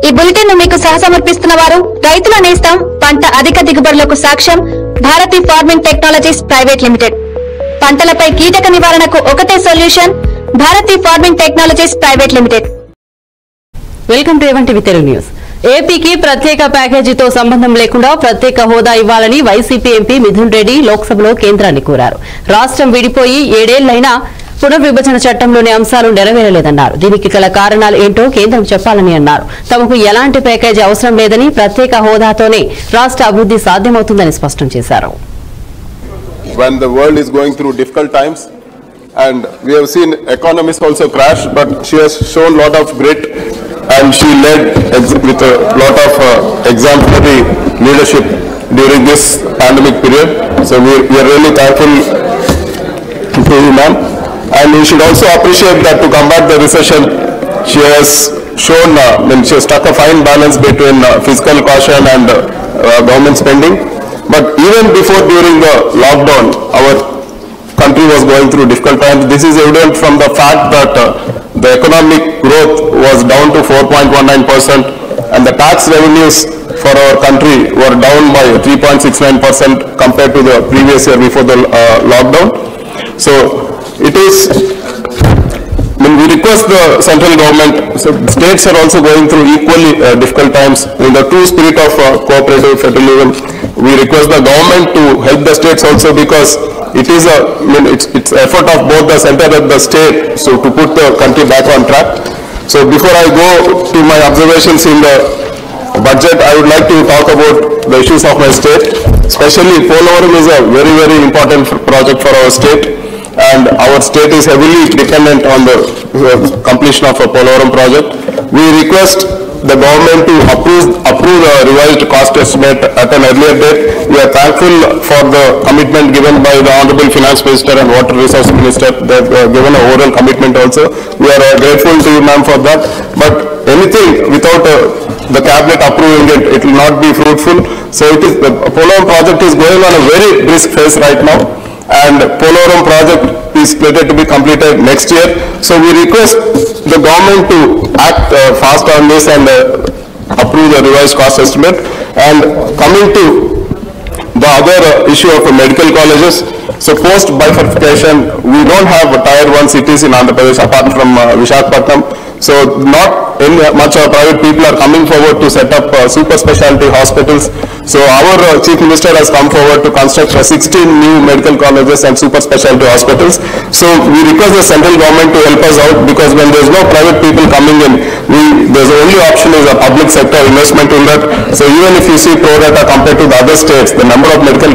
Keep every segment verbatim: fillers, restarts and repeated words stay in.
ఈ బులెటిన్ ను మీకు సహసమర్పిస్తున్న వారు రైతుల నేస్తం పంట అధిక దిగుబడులకు సాక్ష్యం Bharati farming technologies private limited. పంటలపై కీటక నివారణకు ఒకటే solution Bharati farming technologies private limited. Welcome to A one TV Telugu news. ఏపీకి ప్రత్యేక ప్యాకేజీతో సంబంధం లేకుండా ప్రత్యేక హోదా ఇవ్వాలని వైసీపీ ఎంపీ మిథున్ రెడ్డి లోక్సభలో కేంద్రాన్ని కోరారు. రాష్ట్రం విడిపోయి ఏడేళ్లైనా పునర్విభజన చట్టంలోని అంశాలు నెరవేరలేదన్నారు. దీనికి గల కారణాలు ఏంటో కేంద్రం చెప్పాలని అన్నారు. తమకు ఎలాంటి ప్యాకేజీ అవసరం లేదని ప్రత్యేక హోదాతోనే రాష్ట్ర అభివృద్ధి సాధ్యమవుతుందని స్పష్టం చేశారు. When the world is going through difficult times and we have seen economies also crash, but she has shown a lot of grit and she led with a lot of uh, exemplary leadership during this pandemic period. So we, we are really thankful to you, ma'am. And we should also appreciate that to combat the recession, she has shown, uh, when she has struck a fine balance between uh, fiscal caution and uh, uh, government spending. But even before, during the lockdown, our country was going through difficult times. This is evident from the fact that uh, the economic growth was down to four point one nine percent and the tax revenues for our country were down by three point six nine percent compared to the previous year before the uh, lockdown. So it is, when we request the central government, so states are also going through equally uh, difficult times. In the true spirit of uh, cooperative federalism, we request the government to help the states also, because it is a, I mean, it's, it's effort of both the center and the state, so to put the country back on track. So before I go to my observations in the budget, I would like to talk about the issues of my state. Especially Polavaram is a very, very important project for our state, and our state is heavily dependent on the uh, completion of a Polavaram project. We request the government to approve, approve the revised cost estimate at an earlier date. We are thankful for the commitment given by the Honorable Finance Minister and Water Resource Minister. They have uh, given an oral commitment also. We are uh, grateful to you, ma'am, for that. But anything without uh, the cabinet approving it, it will not be fruitful. So it is, the Polavaram project is going on a very brisk phase right now, and Polavaram project is slated to be completed next year. So we request the government to act uh, fast on this and uh, approve the revised cost estimate. And coming to the other uh, issue of uh, medical colleges, so post bifurcation, we don't have tier one cities in Andhra Pradesh apart from uh, Visakhapatnam. So not any, much of private people are coming forward to set up uh, super specialty hospitals. So our uh, Chief Minister has come forward to construct uh, sixteen new medical colleges and super specialty hospitals. So we request the central government to help us out, because when there is no private people coming in, we, there's the only option is a public sector investment in that. So even if you see pro rata compared to the other states, the number of medical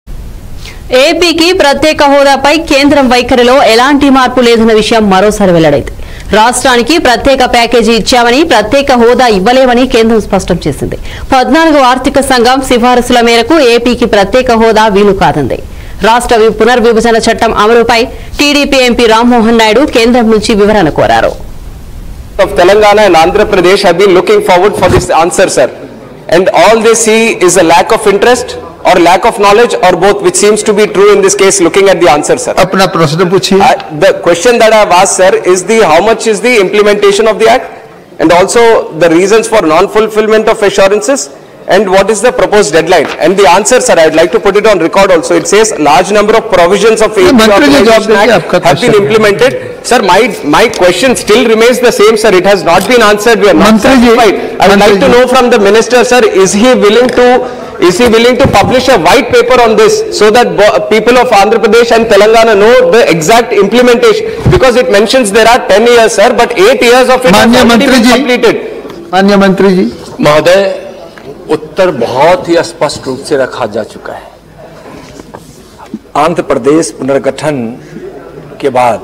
ఏపీకి ప్రత్యేక హోదాపై కేంద్రం వైఖరిలో ఎలాంటి మార్పు లేదన్న విషయం మరోసారి వెల్లడైంది. రాష్ట్రానికి ప్రత్యేక ప్యాకేజీ ఇచ్చామని ప్రత్యేక హోదా ఇవ్వలేమని కేంద్రం స్పష్టం చేసింది. పద్నాలుగో ఆర్థిక సంఘం సిఫారసుల మేరకు ఏపీకి ప్రత్యేక హోదా వీలు కాదంది. రాష్ట్ర పునర్విభజన చట్టం అమలుపై టీడీపీ ఎంపీ రామ్మోహన్ నాయుడు కేంద్రం నుంచి వివరణ కోరారు. Telangana and Andhra Pradesh have been looking forward for this answer, sir. And all they see is a lack of interest or lack of knowledge, or both, which seems to be true in this case looking at the answer, sir. अपना प्रश्न पूछिए. Uh, the question that I have asked, sir, is the how much is the implementation of the act, and also the reasons for non-fulfillment of assurances, and what is the proposed deadline. And the answer, sir, I would like to put it on record also. It says large number of provisions of A P Authorization Act have been implemented. Sir, my my question still remains the same, sir. It has not been answered. We are not satisfied. I would like to know from the minister, sir, is he willing to Is he willing to publish a white paper on this, so that people of Andhra Pradesh and Telangana know the exact implementation? Because it mentions there are ten years, sir, but eight years of it has already been completed. माननीय मंत्री जी, महोदय, उत्तर बहुत ही स्पष्ट रूप से रखा जा चुका है. आंध्र प्रदेश पुनर्गठन के बाद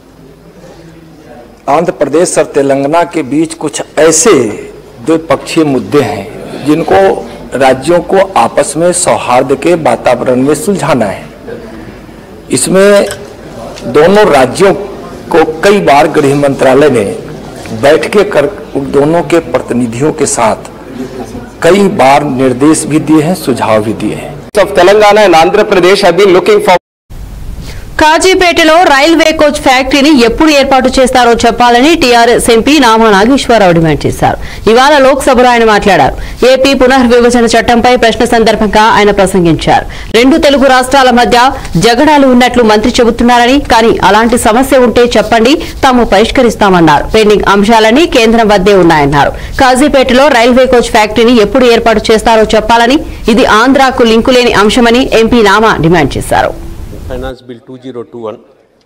आंध्र प्रदेश और तेलंगाना के बीच कुछ ऐसे द्विपक्षीय मुद्दे हैं जिनको राज्यों को आपस में सौहार्द के वातावरण में सुलझाना है. इसमें दोनों राज्यों को कई बार गृह मंत्रालय ने बैठकें कर दोनों के प्रतिनिधियों के साथ कई बार निर्देश भी दिए हैं, सुझाव भी दिए हैं. Of Telangana and Andhra Pradesh have been looking for కాజీపేటలో రైల్వే కోచ్ ఫ్యాక్టరీని ఎప్పుడు ఏర్పాటు చేస్తారో చెప్పాలని TRS MP Nama Nageswara Rao demand చేశారు. ఇవాళ లోక్సభలో ఆయన మాట్లాడారు. ఏపీ పునర్విభజన చట్టంపై ప్రశ్న సందర్భంగా ఆయన ప్రసంగించారు. రెండు తెలుగు రాష్ట్రాల మధ్య జగడాలు ఉన్నట్లు మంత్రి చెబుతున్నారని, కానీ అలాంటి సమస్య ఉంటే చెప్పండి, తాము పరిష్కరిస్తామన్నారు. పెండింగ్ అంశాలన్నీ కేంద్రం వద్దే ఉన్నాయన్నారు. కాజీపేటలో రైల్వే కోచ్ ఫ్యాక్టరీని ఎప్పుడు ఏర్పాటు చేస్తారో చెప్పాలని, ఇది ఆంధ్రాకు లింకు లేని అంశమని ఎంపీ నామా డిమాండ్ చేశారు. Finance bill two zero two one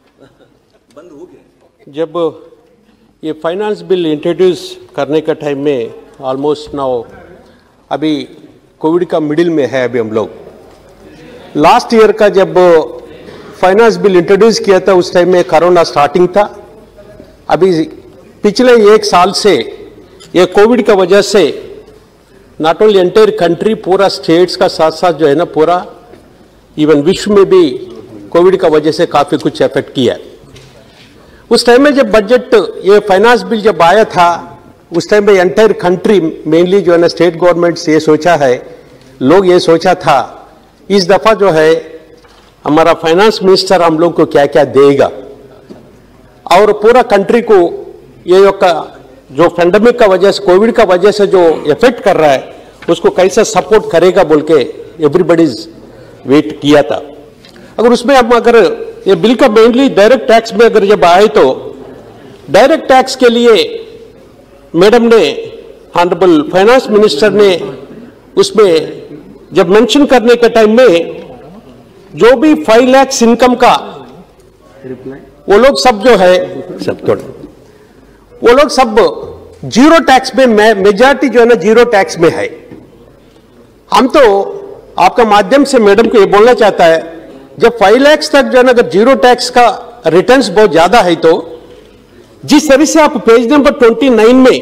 जब ये फाइनेंस बिल इंट्रोड्यूस करने का टाइम में ऑलमोस्ट नाउ अभी कोविड का मिडिल में है. अभी हम लोग लास्ट ईयर का जब फाइनेंस बिल इंट्रोड्यूस किया था उस टाइम में कोरोना स्टार्टिंग था. अभी पिछले एक साल से ये कोविड का वजह से नॉट ओनली एंटायर कंट्री पूरा स्टेट्स का साथ साथ जो है ना पूरा इवन विश्व में भी कोविड का वजह से काफ़ी कुछ इफेक्ट किया. उस टाइम में जब बजट ये फाइनेंस बिल जब आया था उस टाइम में एंटायर कंट्री मेनली जो है ना स्टेट गवर्नमेंट्स ये सोचा है, लोग ये सोचा था इस दफ़ा जो है हमारा फाइनेंस मिनिस्टर हम लोग को क्या क्या देगा और पूरा कंट्री को ये जो पेंडेमिक का वजह से कोविड का वजह से जो इफेक्ट कर रहा है उसको कैसे सपोर्ट करेगा बोल के एवरीबडीज वेट किया था. अगर उसमें अब अगर ये बिल का मेनली डायरेक्ट टैक्स में अगर जब आए तो डायरेक्ट टैक्स के लिए मैडम ने ऑनरेबल फाइनेंस मिनिस्टर ने उसमें जब मेंशन करने के टाइम में जो भी फाइव लैक्स इनकम का वो लोग सब जो है सब थोड़ा वो लोग सब जीरो टैक्स में मेजॉरिटी जो है ना जीरो टैक्स में है. हम तो आपका माध्यम से मैडम को ये बोलना चाहता है जब फाइव लैक्स तक जो है ना अगर जीरो टैक्स का रिटर्न्स बहुत ज्यादा है तो जिस तरह से आप पेज नंबर ट्वेंटी नाइन में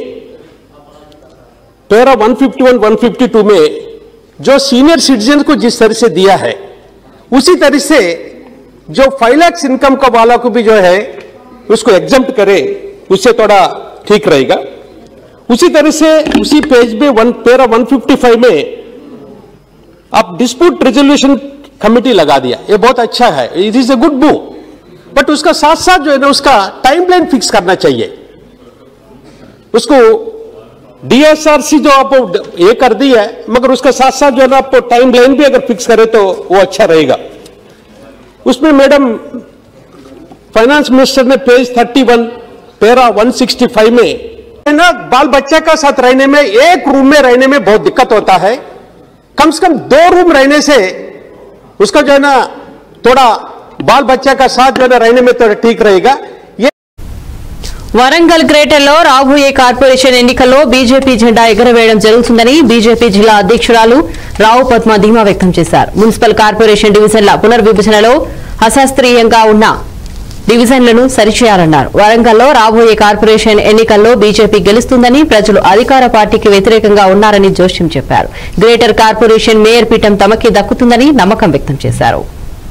para one fifty one one fifty two में जो सीनियर सिटीजन को जिस तरह से दिया है उसी तरह से जो फाइव लैक्स इनकम का वाला को भी जो है उसको एग्जम्प्ट करे, उससे थोड़ा ठीक रहेगा. उसी तरह से उसी पेज में one para one fifty five में आप डिस्प्यूट रेजोल्यूशन कमेटी लगा दिया. ये बहुत अच्छा है, it is a good move, but उसका साथ साथ जो है ना उसका टाइमलाइन फिक्स करना चाहिए. उसको डीएसआरसी जो आप ये कर दी है मगर उसका साथ साथ जो है ना आप टाइमलाइन भी अगर फिक्स करें तो वो अच्छा रहेगा. उसमें मैडम फाइनेंस मिनिस्टर ने page thirty one para one sixty five में ना बाल बच्चा का साथ रहने में एक रूम में रहने में बहुत दिक्कत होता है. कम से कम दो रूम रहने से उसका जो है ना थोड़ा बाल बच्चा का साथ जो है ना रहने में थोड़ा ठीक रहेगा. ये వరంగల్ గ్రేటర్లో రాబోయే కార్పొరేషన్ ఎన్నికల్లో బీజేపీ జెండా ఎగరవేయడం జరుగుతుందని బీజేపీ జిల్లా అధ్యక్షురాలు రావు పద్మ ధీమా వ్యక్తం చేశారు. మున్సిపల్ కార్పొరేషన్ డివిజన్ల పునర్విభజనలో అశాస్త్రీయంగా ఉన్న డివిజన్లను సరిచేయాలన్నారు. వరంగల్లో రాబోయే కార్పొరేషన్ ఎన్నికల్లో బీజేపీ గెలుస్తుందని, ప్రజలు అధికార పార్టీకి వ్యతిరేకంగా ఉన్నారని జోష్యం చెప్పారు. గ్రేటర్ కార్పొరేషన్ మేయర్ పీఠం తమకే దక్కుతుందని నమ్మకం వ్యక్తం చేశారు.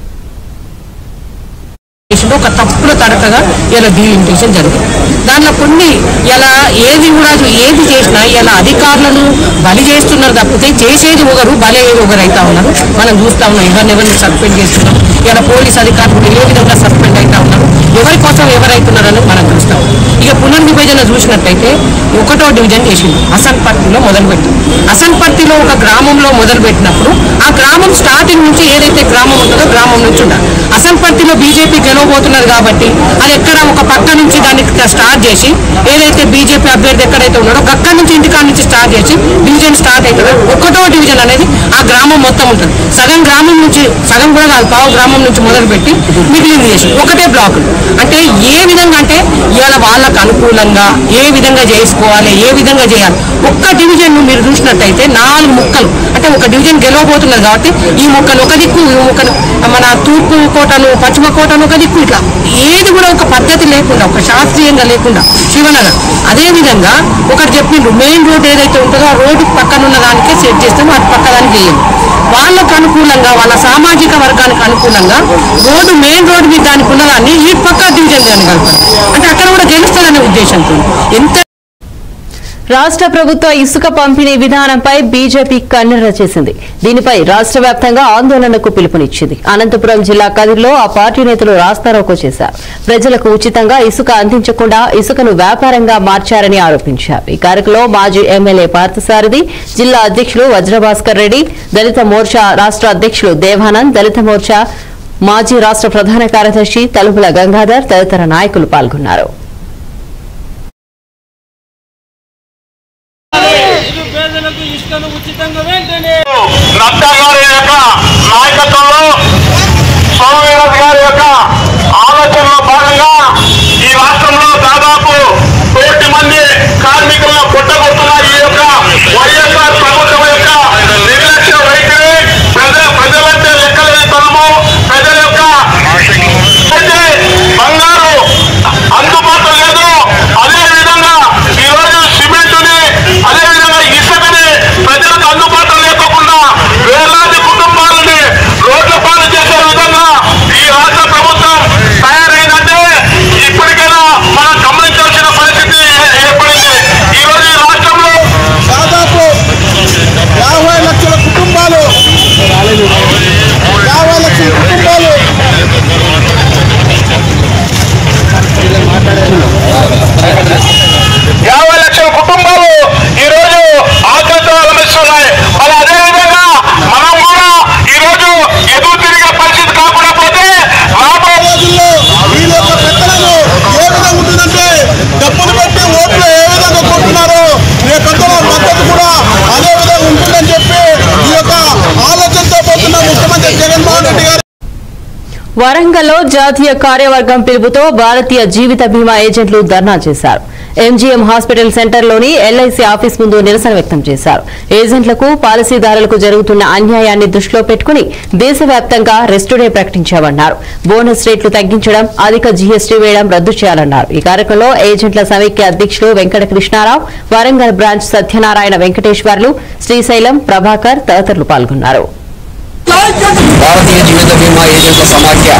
ఒక తప్పుల తడకగా ఇలా డీలిమిటేషన్ జరిగింది. దాంట్లో కొన్ని ఇలా ఏది కూడా ఏది చేసినా ఇలా అధికారులను బలి చేస్తున్నారు తప్పితే చేసేది ఒకరు బలయ్యేది ఒకరు అవుతా ఉన్నారు. మనం చూస్తా ఉన్నాం ఎవరిని ఎవరిని సస్పెండ్ చేస్తున్నాం. ఇలా పోలీస్ అధికారులు ఏ విధంగా సస్పెండ్ అవుతా ఉన్నారు, ఎవరి కోసం ఎవరైతున్నారు అనేది మనం చూస్తాం. ఇక పునర్విభజన చూసినట్టయితే ఒకటో డివిజన్ చేసింది అసన్పర్తిలో మొదలుపెట్టింది. అసన్పర్తిలో ఒక గ్రామంలో మొదలుపెట్టినప్పుడు ఆ గ్రామం స్టార్టింగ్ నుంచి ఏదైతే గ్రామం ఉంటుందో గ్రామం నుంచి ఉండాలి. అసన్పర్తిలో బీజేపీ గెలవబోతున్నారు కాబట్టి అది ఎక్కడ ఒక పక్క నుంచి దాన్ని స్టార్ట్ చేసి ఏదైతే బీజేపీ అభ్యర్థి ఎక్కడైతే ఉన్నాడో అక్కడి నుంచి ఇంటికాడ నుంచి స్టార్ట్ చేసి డివిజన్ స్టార్ట్ అవుతుందో ఒకటో డివిజన్ అనేది ఆ గ్రామం మొత్తం ఉంటుంది. సగం గ్రామం నుంచి సగం కూడా కాదు పావు గ్రామం నుంచి మొదలుపెట్టి మిగిలింది చేసి ఒకటే బ్లాకులు. అంటే ఏ విధంగా అంటే ఇవాళ వాళ్ళకు అనుకూలంగా ఏ విధంగా చేసుకోవాలి, ఏ విధంగా చేయాలి. ఒక్క డివిజన్ మీరు చూసినట్టయితే నాలుగు ముక్కలు అంటే ఒక డివిజన్ గెలవబోతున్నారు కాబట్టి ఈ ముక్కలు ఒక దిక్కు, ఈ ముక్కలు మన తూర్పు కోటను పశ్చిమ కోటను ఒక దిక్కు, ఇట్లా ఏది కూడా ఒక పద్ధతి లేకుండా ఒక శాస్త్రీయంగా లేకుండా శివనగర్. అదేవిధంగా ఒకటి చెప్పిండ్రు మెయిన్ రోడ్ ఏదైతే ఉంటుందో ఆ రోడ్డు పక్కన ఉన్న దానికే సెట్ చేస్తామో అటు పక్క దానికి చేయండి. వాళ్ళకు అనుకూలంగా వాళ్ళ సామాజిక వర్గానికి అనుకూలంగా రోడ్డు మెయిన్ రోడ్డు మీద దానికి ఉన్నదాన్ని ఈ పక్క డివిజన్ దాన్ని కలపాలి. అంటే అక్కడ కూడా గెలుస్తుందనే ఉద్దేశంతో ఎంత రాష్ట్ర ప్రభుత్వ ఇసుక పంపిణీ విధానంపై బీజేపీ కన్నెర్ర చేసింది. దీనిపై రాష్ట్ర వ్యాప్తంగా ఆందోళనకు పిలుపునిచ్చింది. అనంతపురం జిల్లా కదిరిలో ఆ పార్టీ నేతలు రాస్తారోకో చేశారు. ప్రజలకు ఉచితంగా ఇసుక అందించకుండా ఇసుకను వ్యాపారంగా మార్చారని ఆరోపించారు. ఈ కార్యక్రమంలో మాజీ ఎమ్మెల్యే పార్థసారథి, జిల్లా అధ్యక్షులు వజ్రభాస్కర్ రెడ్డి, దళిత మోర్చా రాష్ట్ర అధ్యక్షులు దేవానంద్, దళిత మోర్చా మాజీ రాష్ట్ర ప్రధాన కార్యదర్శి తలుపుల గంగాధర్ తదితర నాయకులు పాల్గొన్నారు. నడ్డా గారి యొక్క నాయకత్వంలో సోమవీరరాజు గారి యొక్క ఆలోచనలో భాగంగా ఈ రాష్ట్రంలో దాదాపు కోటి మంది కార్మికులను పుట్టగొట్టున్న ఈ యొక్క వైఎస్ఆర్ ప్రభుత్వం యొక్క నిర్లక్ష్య వైఖరి, ప్రజల ప్రజలంటే లెక్కలేనితనము, ప్రజల యొక్క బంగారు అందుబాటులో లేదు. అదే విధంగా ఈరోజు సిమెంటుని, అదే విధంగా ఇసుకని ప్రజలకు అందుబాటులో లేకుండా వేలాది కుటుంబాలని రోడ్ల పాలు చేసే విధంగా ఈ రాష్ట్ర ప్రభుత్వం తయారైందంటే ఇప్పటికైనా మనం గమనించాల్సిన పరిస్థితి ఏర్పడింది. ఈ రోజు ఈ రాష్ట్రంలో దాదాపు యాభై లక్షల కుటుంబాలు యాభై లక్షల కుటుంబాలు యాభై లక్షల కుటుంబాలు ఈ రోజు ఆకలితో అలమిస్తున్నాయి. మరి అదే విధంగా మనం కూడా ఈ రోజు ఎదురు తిరిగే పరిస్థితి కాకుండా పోతే రాబోయే రోజుల్లో వీళ్ళ యొక్క పెత్తనాలు ఏ విధంగా ఉంటుందంటే డబ్బులు పెట్టి ఓట్లు ఏ విధంగా కొంటున్నారో రేపొద్దున మద్దతు కూడా అదే విధంగా ఉంటుందని చెప్పి ఈ యొక్క ఆలోచనతో పోతున్న ముఖ్యమంత్రి జగన్మోహన్ రెడ్డి గారు వరంగల్లో జాతీయ కార్యవర్గం పిలుపుతో భారతీయ జీవిత బీమా ఏజెంట్లు ధర్నా చేశారు. ఎంజీఎం హాస్పిటల్ సెంటర్లోని ఎల్ఐసీ ఆఫీస్ ముందు నిరసన వ్యక్తం చేశారు. ఏజెంట్లకు, పాలసీదారులకు జరుగుతున్న అన్యాయాన్ని దృష్టిలో పెట్టుకుని దేశవ్యాప్తంగా రెస్ట్ డే ప్రకటించామన్నారు. బోనస్ రేట్లు తగ్గించడం, అధిక జీఎస్టీ వేయడం రద్దు చేయాలన్నారు. ఈ కార్యక్రమంలో ఏజెంట్ల సమైక్య అధ్యక్షులు వెంకట కృష్ణారావు, వరంగల్ బ్రాంచ్ సత్యనారాయణ వెంకటేశ్వర్లు, శ్రీశైలం, ప్రభాకర్ తదితరులు పాల్గొన్నారు. భారతీయ జీవిత బీమా ఏజెంట్ల సమాఖ్య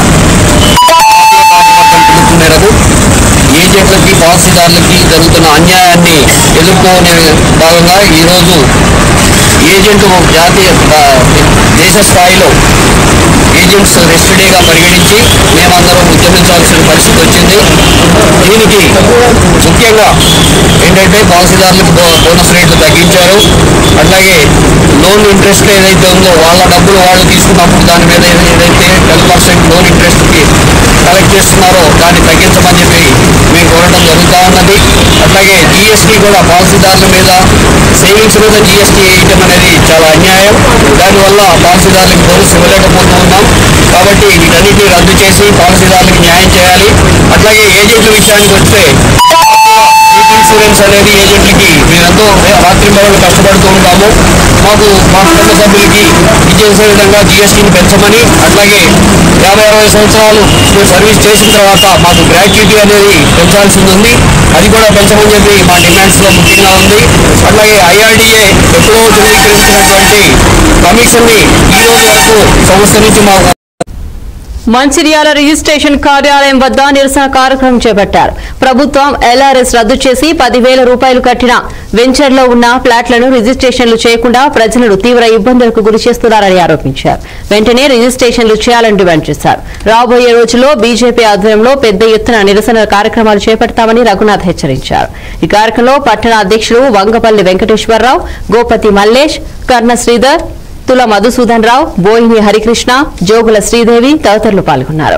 పిలుపు మేరకు ఏజెంట్లకి, పాలసీదారులకి జరుగుతున్న అన్యాయాన్ని ఎదుర్కొనే భాగంగా ఈరోజు ఏజెంట్ జాతీయ దేశ స్థాయిలో ఏజెంట్స్ రెస్ట్ డేగా పరిగణించి మేమందరం ఉద్యమించాల్సిన పరిస్థితి వచ్చింది. దీనికి ముఖ్యంగా ఏంటంటే పాలసీదారులకు బోనస్ రేట్లు తగ్గించారు. అట్లాగే లోన్ ఇంట్రెస్ట్ ఏదైతే ఉందో వాళ్ళ డబ్బులు వాళ్ళు తీసుకున్నప్పుడు దాని మీద ఏదైతే టెన్ పర్సెంట్ లోన్ ఇంట్రెస్ట్కి కలెక్ట్ చేస్తున్నారో దాన్ని తగ్గించమని చెప్పి మేము కోరడం జరుగుతూ ఉన్నది. అట్లాగే జీఎస్టీ కూడా పాలసీదారుల మీద, సేవింగ్స్ మీద జీఎస్టీ వేయటం అనేది చాలా అన్యాయం. దానివల్ల పాలసీదారులకు బోనస్ ఇవ్వలేకపోతూ ఉన్నాం. కాబట్టి వీటన్నిటిని రద్దు చేసి పాలసీదారులకు న్యాయం చేయాలి. అట్లాగే ఏజెంట్ల విషయానికి వస్తే ఇన్సూరెన్స్ అనేది ఏజెంట్లకి మేమెంతో రాత్రి మరలు కష్టపడుతూ ఉంటాము. మాకు మా కుటుంబ సభ్యులకి ఇచ్చేసే విధంగా జీఎస్టీని పెంచమని, అట్లాగే యాభై అరవై సంవత్సరాలు మేము సర్వీస్ చేసిన తర్వాత మాకు గ్రాట్యుటీ అనేది పెంచాల్సింది ఉంది. అది కూడా పెంచమని చెప్పి మా డిమాండ్స్లో ముఖ్యంగా ఉంది. అట్లాగే ఐఆర్డీఏ ఎప్పుడో ధృవీకరించినటువంటి కమిషన్ని ఈ రోజు వరకు సంస్థ నుంచి మాకు మంచిర్యాల రిజిస్ట్రేషన్ కార్యాలయం వద్ద నిరసన కార్యక్రమం చేపట్టారు. ప్రభుత్వం ఎల్ఆర్ఎస్ రద్దు చేసి పదివేల రూపాయలు కట్టిన వెంచర్లో ఉన్న ఫ్లాట్లను రిజిస్ట్రేషన్లు చేయకుండా ప్రజలను తీవ్ర ఇబ్బందులకు గురి చేస్తున్నారని ఆరోపించారు. వెంటనే రిజిస్ట్రేషన్లు చేయాలని డిమాండ్ చేశారు. రాబోయే రోజుల్లో బీజేపీ ఆధ్వర్యంలో పెద్ద ఎత్తున నిరసన కార్యక్రమాలు చేపడతామని రఘునాథ్ హెచ్చరించారు. ఈ కార్యక్రమంలో పట్టణ అధ్యక్షులు వంగపల్లి వెంకటేశ్వరరావు, గోపతి మల్లేష్, కర్ణ శ్రీధర్, తుల మధుసూదన్ రావు, బోయిని హరికృష్ణ, జోగుల శ్రీదేవి తదితరులు పాల్గొన్నారు.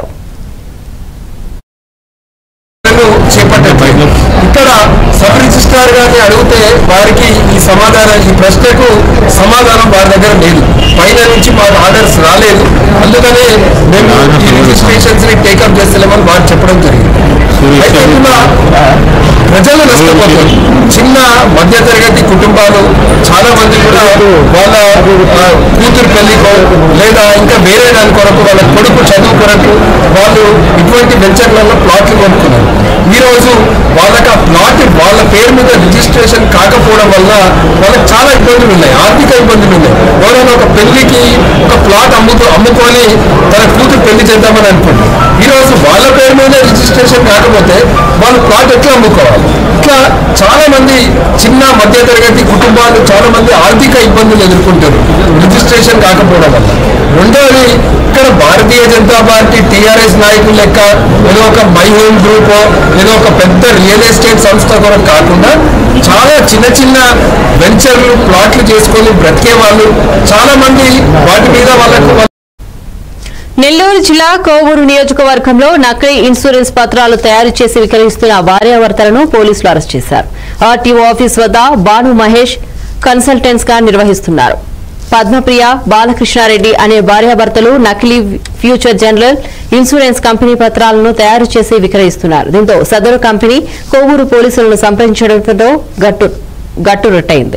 ఇక్కడ సబ్ రిజిస్ట్రార్ గారిని అడిగితే వారికి ఈ సమాధానం, ఈ ప్రశ్నకు సమాధానం వారి దగ్గర లేదు. పైన నుంచి మాకు ఆర్డర్స్ రాలేదు. అందుకనే మేము ఈ రిజిస్ట్రేషన్స్ ని టేకప్ చేస్తలేమని వారు చెప్పడం జరిగింది. అయితే ప్రజలు నష్టపోతారు. చిన్న మధ్యతరగతి కుటుంబాలు చాలా మంది కూడా వాళ్ళ కూతురు పెళ్లికో లేదా ఇంకా వేరే దాని కొరకు, వాళ్ళ కొడుకు చదువు కొరకు వాళ్ళు ఇటువంటి వెంచర్లలో ప్లాట్లు కొనుక్కున్నారు. ఈ రోజు వాళ్ళకి ఆ ప్లాట్ వాళ్ళ పేరు మీద రిజిస్ట్రేషన్ కాకపోవడం వల్ల వాళ్ళకి చాలా ఇబ్బందులు ఉన్నాయి, ఆర్థిక ఇబ్బందులు ఉన్నాయి. ఎవరైనా ఒక పెళ్లికి ఒక ప్లాట్ అమ్ముతూ అమ్ముకొని తన కూతురు పెళ్లి చేద్దామని అనుకుంటారు. ఈ రోజు వాళ్ళ పేరు మీద రిజిస్ట్రేషన్ కాకపోతే వాళ్ళు ప్లాట్ ఎట్లా అమ్ముకోవాలి? ఇట్లా చాలా మంది చిన్న మధ్య తరగతి కుటుంబాలు చాలా మంది ఆర్థిక ఇబ్బందులు ఎదుర్కొంటారు రిజిస్ట్రేషన్ కాకపోవడం వల్ల. రెండోది, ఇక్కడ భారతీయ జనతా పార్టీ టీఆర్ఎస్ నాయకులు లెక్క ఏదో ఒక మై హోమ్ గ్రూప్ ఏదో ఒక పెద్ద రియల్ ఎస్టేట్ సంస్థ కూడా కాకుండా చాలా చిన్న చిన్న వెంచర్లు ప్లాట్లు చేసుకొని బ్రతికే వాళ్ళు చాలా మంది వాటి మీద వాళ్ళకు. నెల్లూరు జిల్లా కోవూరు నియోజకవర్గంలో నకిలీ ఇన్సూరెన్స్ పత్రాలు తయారు చేసి విక్రయిస్తున్న భార్యాభర్తలను పోలీసులు అరెస్ట్ చేశారు. ఆర్టీఓ ఆఫీస్ వద్ద భాను మహేష్ కన్సల్టెంట్స్ గా నిర్వహిస్తున్నారు. పద్మప్రియ, బాలకృష్ణారెడ్డి అనే భార్యాభర్తలు నకిలీ ఫ్యూచర్ జనరల్ ఇన్సూరెన్స్ కంపెనీ పత్రాలను తయారు చేసి విక్రయిస్తున్నారు. దీంతో సదరు కంపెనీ కోవూరు పోలీసులను సంప్రదించడంతో గట్టు గట్టురట్టయింది.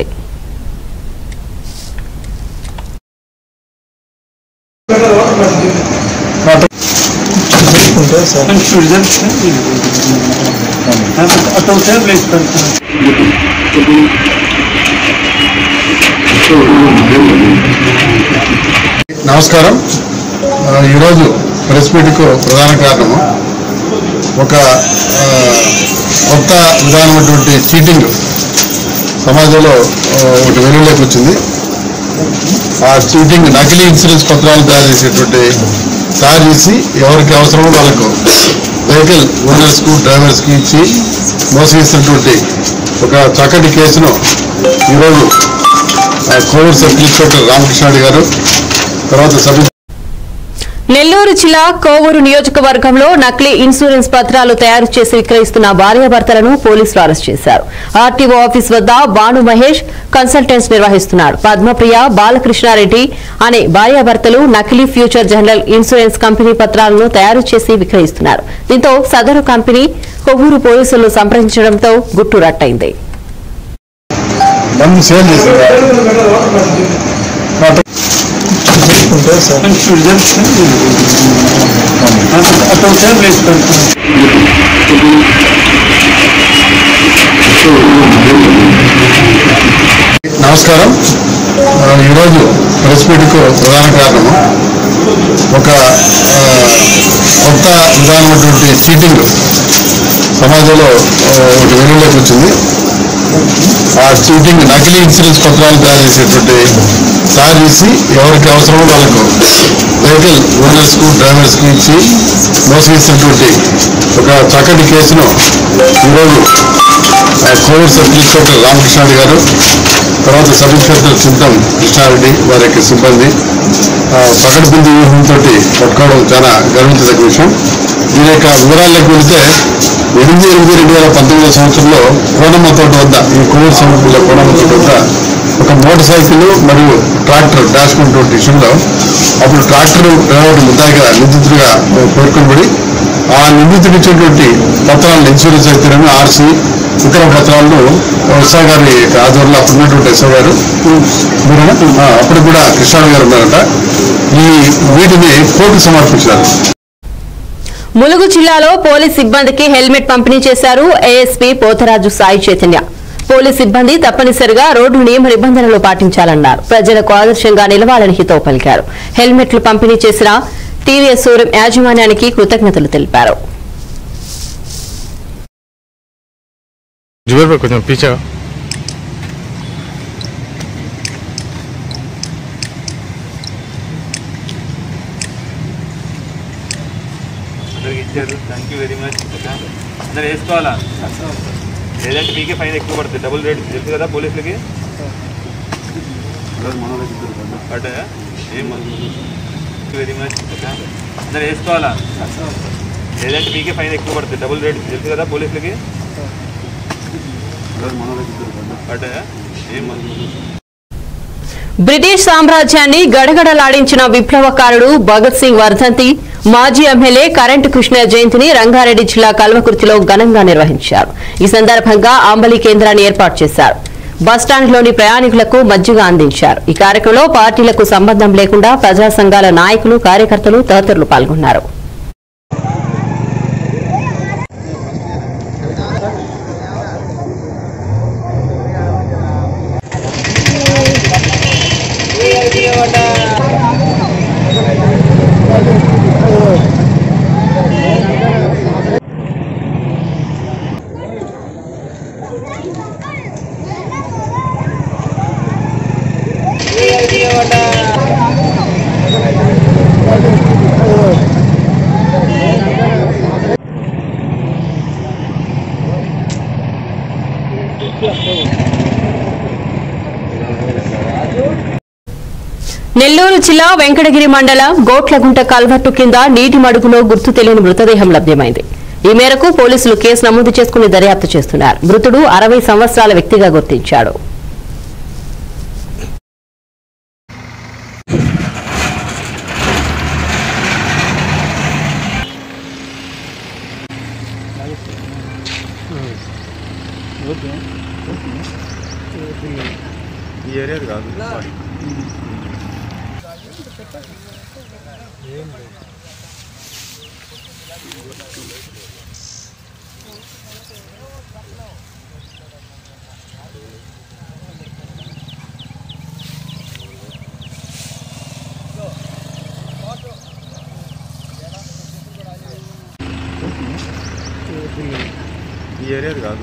నమస్కారం. ఈరోజు ప్రెస్ మీట్కు ప్రధాన కారణము ఒక కొత్త విధానమైనటువంటి చీటింగ్ సమాజంలో ఒకటి వెలుగులోకి వచ్చింది. ఆ చీటింగ్ నకిలీ ఇన్సూరెన్స్ పత్రాలు తయారు చేసేటువంటి తయారు చేసి ఎవరికి అవసరమో వాళ్ళకు వెహికల్ ఓనర్స్కు డ్రైవర్స్కి ఇచ్చి మోసగిస్తున్నటువంటి ఒక చక్కటి కేసును ఈరోజు కోవూరు సబ్ ఇన్స్పెక్టర్ రామకృష్ణారెడ్డి గారు తర్వాత సబ్ నెల్లూరు జిల్లా కోవూరు నియోజకవర్గంలో నకిలీ ఇన్సూరెన్స్ పత్రాలు తయారు చేసి విక్రయిస్తున్న భార్యాభర్తలను పోలీసులు అరెస్ట్ చేశారు. ఆర్టీఓ ఆఫీస్ వద్ద భాను మహేష్ కన్సల్టెంట్స్ నిర్వహిస్తున్నారు. పద్మప్రియ, బాలకృష్ణారెడ్డి అనే భార్యాభర్తలు నకిలీ ఫ్యూచర్ జనరల్ ఇన్సూరెన్స్ కంపెనీ పత్రాలను తయారు చేసి విక్రయిస్తున్నారు. దీంతో సదరు కంపెనీ కోవూరు పోలీసులను సంప్రదించడంతో గుట్టు రట్టయింది. నమస్కారం. ఈరోజు ప్రెస్ మీట్కు ప్రధాన కారణము ఒక కొత్త విధానమైనటువంటి చీటింగ్ సమాజంలో ఒకటి వెలుగులోకి వచ్చింది. ఆ చీటింగ్ నకిలీ ఇన్సూరెన్స్ పత్రాలు తయారు చేసేటువంటి తయారు చేసి ఎవరికి అవసరమో వాళ్ళకు వెహికల్ ఓనర్స్కు డ్రైవర్స్కి ఇచ్చి మోసగిస్తున్నటువంటి ఒక చక్కటి కేసును ఈరోజు కోవూరు సబ్ ఇన్స్పెక్టర్ రామకృష్ణారెడ్డి గారు తర్వాత సబ్ ఇన్స్పెక్టర్ చింతం కృష్ణారెడ్డి వారి యొక్క సిబ్బంది పకడ్బందీ వ్యూహంతో పట్టుకోవడం చాలా గర్వించదగ్గ విషయం. దీని యొక్క వివరాల్లోకి వెళితే ఎనిమిది ఎనిమిది రెండు వేల పంతొమ్మిదో సంవత్సరంలో కోనమ్మ తోట వద్ద ఈ కోవూరు సమీపంలో కోనమ్మ తోట వద్ద ఒక మోటార్ సైకిల్ మరియు ట్రాక్టర్ డాష్ ఉన్నటువంటి విషయంలో అప్పుడు ట్రాక్టర్ డ్రైవర్ ముద్దాయిగా నిందితుడిగా పేర్కొనబడి ఆ నిందితుడు ఇచ్చినటువంటి పత్రాలను ఇన్సూరెన్స్ అయితేనేమి ఆర్సీ ఇతర పత్రాలను ఎస్ఐ గారి ఆధ్వర్యంలో అప్పుడు ఉన్నటువంటి ఎస్ఐ గారు అప్పుడు కూడా కృష్ణారావు గారు ఉన్నారట. ఈ వీటిని కోర్టు సమర్పించారు. ములుగు జిల్లాలో పోలీస్ సిబ్బందికి హెల్మెట్ పంపిణీ చేశారు ఏఎస్పీ పోతరాజు సాయి చైతన్య. పోలీస్ సిబ్బంది తప్పనిసరిగా రోడ్డు నియమ నిబంధనలు పాటించాలన్నారు. ప్రజలకు ఆదర్శంగా నిలవాలని హితవు పలికారు. హెల్మెట్లు పంపిణీ చేసిన టీవీఎస్ షోరూం యాజమాన్యానికి కృతజ్ఞతలు తెలిపారు. Thank you very much. అందరు వేసుకోవాలా? లేదంటే మీకే ఫైన్ ఎక్కువ పడుతుంది. డబుల్ రేట్ తెలుసు కదా పోలీసులకి. బట్ ఏం వెరీ మచ్. అందరు వేసుకోవాలా? లేదంటే మీకే ఫైన్ ఎక్కువ పడుతుంది. డబుల్ రేట్ తెలుసు కదా పోలీసులకి. బట్ ఏం బ్రిటిష్ సామ్రాజ్యాన్ని గడగడలాడించిన విప్లవకారుడు భగత్ సింగ్ వర్ధంతి, మాజీ ఎమ్మెల్యే కరెంటు కృష్ణ జయంతిని రంగారెడ్డి జిల్లా కల్వకుర్తిలో ఘనంగా నిర్వహించారు. ఈ సందర్భంగా అంబలి కేంద్రాన్ని ఏర్పాటు చేశారు. బస్టాండ్లోని ప్రయాణికులకు మజ్జిగ అందించారు. ఈ కార్యక్రమంలో పార్టీలకు సంబంధం లేకుండా ప్రజా సంఘాల నాయకులు, కార్యకర్తలు తదితరులు పాల్గొన్నారు. నెల్లూరు జిల్లా వెంకటగిరి మండలం గోట్లగుంట కల్వర్టు కింద నీటి మడుగులో గుర్తు తెలియని మృతదేహం లభ్యమైంది. ఈ మేరకు పోలీసులు కేసు నమోదు చేసుకుని దర్యాప్తు చేస్తున్నారు. మృతుడు అరవై సంవత్సరాల వ్యక్తిగా గుర్తించాడు. ఈ ఏరియా కాదు ఈ ఏరియా కాదు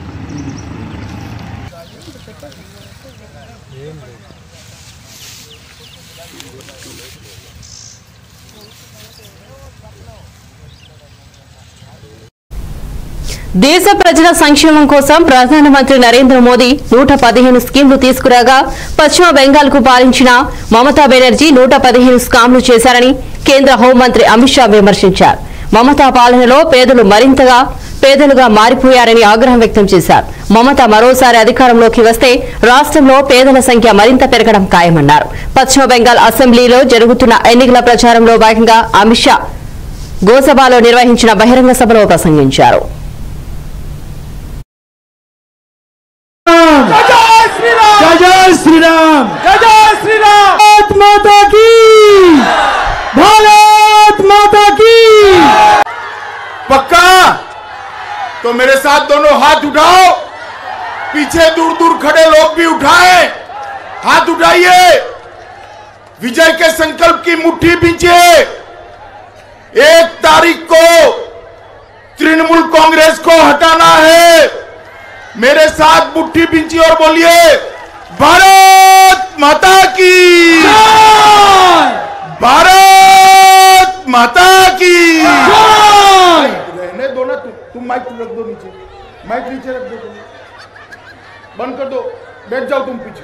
దేశ ప్రజల సంక్షేమం కోసం ప్రధానమంత్రి నరేంద్ర మోదీ నూట పదిహేను స్కీంలు తీసుకురాగా పశ్చిమ బెంగాల్ కు పాలించిన మమతా బెనర్జీ నూట పదిహేను స్కామ్లు చేశారని కేంద్ర హోంమంత్రి అమిత్ షా విమర్శించారు. మమతా పాలనలో పేదలు మరింతగా పేదలుగా మారిపోయారని ఆగ్రహం వ్యక్తం చేశారు. మమత మరోసారి అధికారంలోకి వస్తే రాష్ట్రంలో పేదల సంఖ్య మరింత పెరగడం ఖాయమన్నారు. పశ్చిమ బెంగాల్ అసెంబ్లీలో జరుగుతున్న ఎన్నికల ప్రచారంలో భాగంగా అమిత్ షా గోసబాలో నిర్వహించిన బహిరంగ సభలో ప్రసంగించారు. जय श्री राम, जय श्री राम, भारत माता की, भारत माता की। पक्का तो मेरे साथ दोनों हाथ उठाओ, पीछे दूर दूर खड़े लोग भी उठाएं, हाथ उठाइए, विजय के संकल्प की मुट्ठी बींचिए। एक तारीख को तृणमूल कांग्रेस को हटाना है। मेरे साथ मुट्ठी बिंची और बोलिए भारत माता की, भारत माता की। रहने दो ना, तुम तुम माइक रख दो नीचे, माइक नीचे रख दो, बंद कर दो, बैठ जाओ तुम पीछे।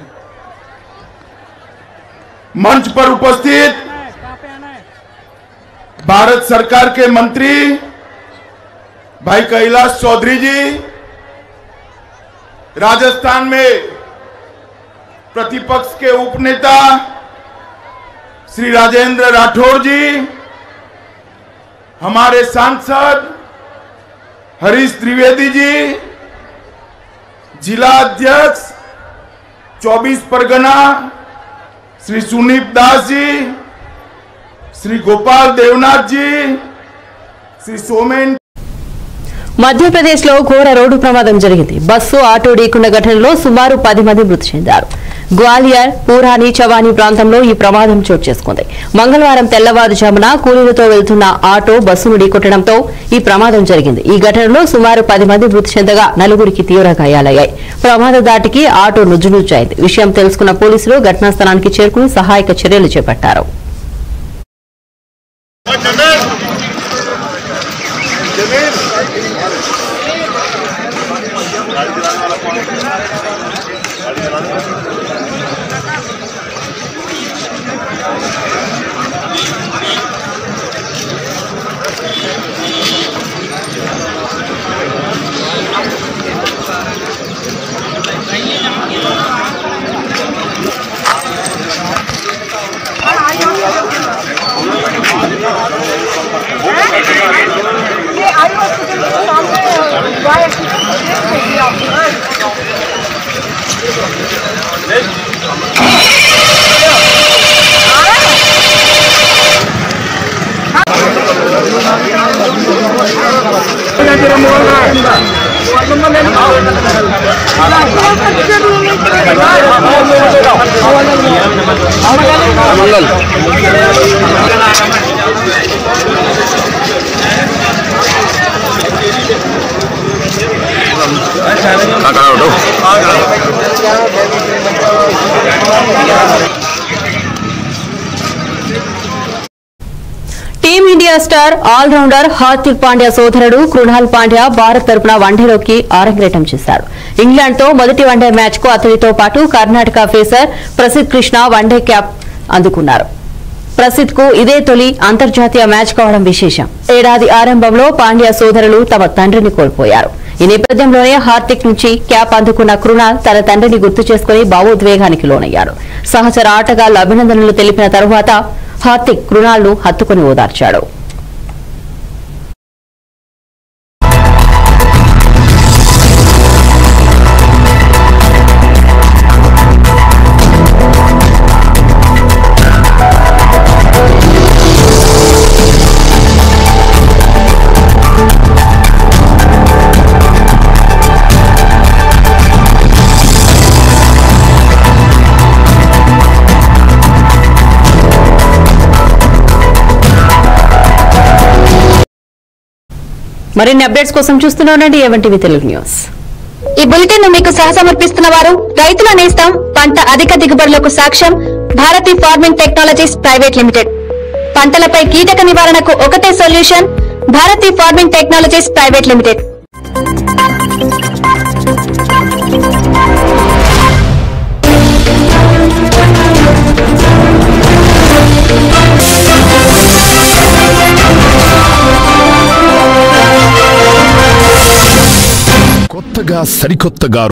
मंच पर उपस्थित भारत सरकार के मंत्री भाई कैलाश चौधरी जी, राजस्थान में प्रतिपक्ष के उपनेता श्री राजेंद्र राठौर जी, हमारे सांसद हरीश त्रिवेदी जी, जिला अध्यक्ष चौबीस परगना श्री सुनीप दास जी, श्री गोपाल देवनाथ जी, श्री सोमेन। మధ్యప్రదేశ్ లో ఘోర రోడ్డు ప్రమాదం జరిగింది. బస్సు ఆటో ఢీకొన్న ఘటనలో సుమారు పది మంది మృతి చెందారు. గ్వాలియర్ పూరాని చవాని ప్రాంతంలో ఈ ప్రమాదం చోటు చేసుకుంది. మంగళవారం తెల్లవారుజామున కూలీలతో వెళ్తున్న ఆటో బస్సును ఢీకొట్టడంతో ఈ ప్రమాదం జరిగింది. ఈ ఘటనలో సుమారు పది మంది మృతి చెందగా నలుగురికి తీవ్ర గాయాలయ్యాయి. ప్రమాద దాటికి ఆటో నుజ్జునుజ్జైంది. విషయం తెలుసుకున్న పోలీసులు ఘటనా స్థలానికి చేరుకుని సహాయక చర్యలు చేపట్టారు. Ayo मंगल team India star allrounder Hardik Pandya సోదరుడు కృణాల్ పాండ్యా భారత్ తరపున వన్డేలోకి అరంగేట్రం చేశాడు. ఇంగ్లాండ్ తో మొదటి వన్డే మ్యాచ్ కు అతడితో పాటు Karnataka pacer Prasidh Krishna one day cap అందుకున్నారు. ప్రసిద్ కు ఇదే తొలి అంతర్జాతీయ మ్యాచ్ కావడం విశేషం. ఏడాది ఆరంభంలో పాండ్యా సోదరులు తమ తండ్రిని కోల్పోయారు. ఈ నేపథ్యంలోనే హార్దిక్ నుంచి క్యాప్ అందుకున్న కృణాల్ తన తండ్రిని గుర్తు చేసుకుని భావోద్వేగానికి లోనయ్యాడు. సహచర ఆటగాళ్లు అభినందనలు తెలిపిన తరువాత హార్దిక్ కృణాల్ ను హత్తుకుని ఓదార్చాడు. మరిన్ని అప్డేట్స్ కోసం చూస్తున్నానండి ఏవంటివి తెలుగు న్యూస్. ఈ బులెటిన్ ను మీకు సహసమర్పిస్తున్న వారు రైతుల నేస్తం పంట అధిక దిగుబడులకు సాక్ష్యం Bharati farming technologies private limited. పంటలపై కీటక నివారణకు ఒకటే solution Bharati farming technologies private limited. కొత్తగా సరికొత్తగా